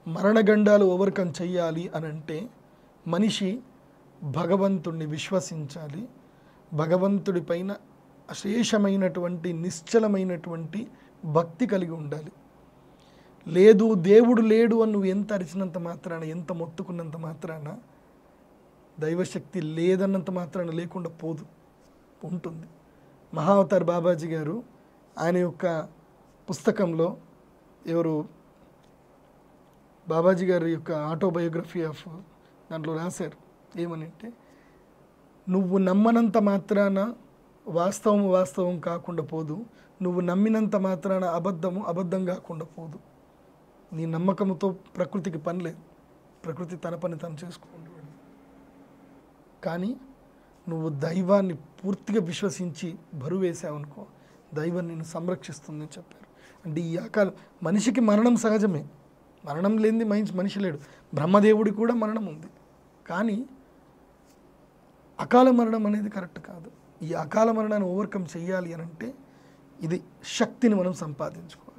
మరణగండాలు overcome చెయ్యాలి అని అంటే మనిషి భగవంతుడిని విశ్వసించాలి, భగవంతుడి పైన అశేషమైనటువంటి నిశ్చలమైనటువంటి భక్తి కలిగి ఉండాలి. లేదు దేవుడు లేడు అని నువ్వు ఎంత అరిచినంత మాత్రాన, ఎంత మొత్తుకున్నంత మాత్రాన, దైవశక్తి లేదన్నంత మాత్రాన లేకుండా పోదు, ఉంటుంది. మహావతార్ బాబాజీ గారు ఆయన యొక్క పుస్తకంలో, ఎవరు బాబాజీ గారి యొక్క ఆటోబయోగ్రఫీ ఆఫ్ దాంట్లో రాశారు ఏమని అంటే, నువ్వు నమ్మనంత మాత్రాన వాస్తవము వాస్తవం కాకుండా పోదు, నువ్వు నమ్మినంత మాత్రాన అబద్ధము అబద్ధం కాకుండా పోదు. నీ నమ్మకంతో ప్రకృతికి పని లేదు, ప్రకృతి తన పని తను చేసుకుంటుంది. కానీ నువ్వు దైవాన్ని పూర్తిగా విశ్వసించి బరువు వేసావనుకో, దైవం నిన్ను సంరక్షిస్తుందని చెప్పారు. అంటే ఈ మనిషికి మరణం సహజమే, మరణం లేనిది మనిషి లేడు. బ్రహ్మదేవుడికి కూడా మరణం ఉంది, కానీ అకాల మరణం అనేది కరెక్ట్ కాదు. ఈ అకాల మరణాన్ని ఓవర్కమ్ చెయ్యాలి అని అంటే ఇది శక్తిని మనం సంపాదించుకోవాలి.